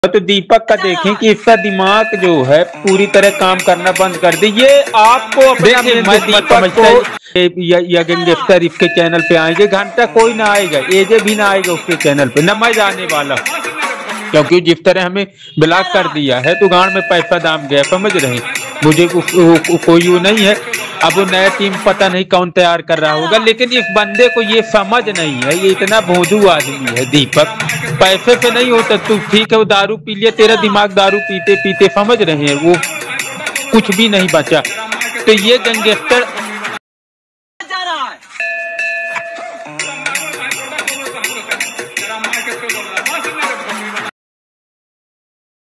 तो दीपक का देखें कि इसका दिमाग जो है पूरी तरह काम करना बंद कर दे। ये आपको अपना मैं दीपक को या गैंगस्टर इसके चैनल पे आएंगे, घंटा कोई ना आएगा, एजे भी ना आएगा उसके चैनल पे, न मैं जाने वाला, क्योंकि जिस तरह हमें ब्लॉक कर दिया है तो गांड में पैसा दाम गया, समझ रहे हैं। मुझे कोई वो नहीं है। अब वो नया टीम पता नहीं कौन तैयार कर रहा होगा, लेकिन इस बंदे को ये समझ नहीं है, ये इतना भोंदू आदमी है दीपक। पैसे से नहीं होता, तू ठीक है वो दारू पी लिया, तेरा दिमाग दारू पीते पीते, समझ रहे हैं, वो कुछ भी नहीं बचा। तो ये गैंगस्टर